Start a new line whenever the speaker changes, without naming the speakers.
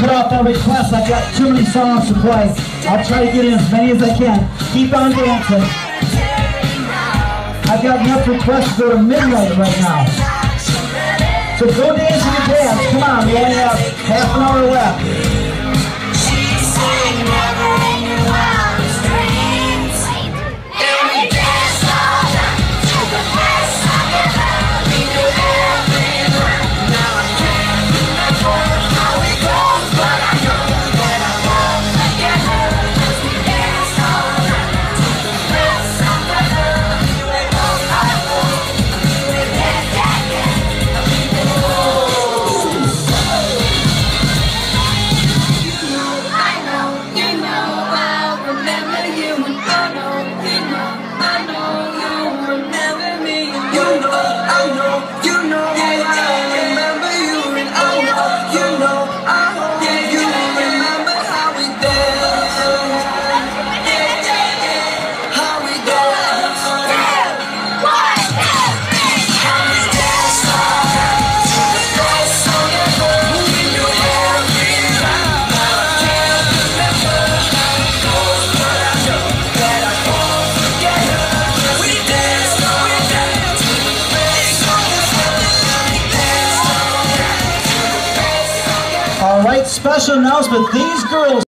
cut off that request. I've got too many songs to play. I'll try to get in as many as I can. Keep on dancing. I've got enough requests to go to midnight right now. So go dance if you dance. Come on, we only have half an hour left. All right, special announcement. These girls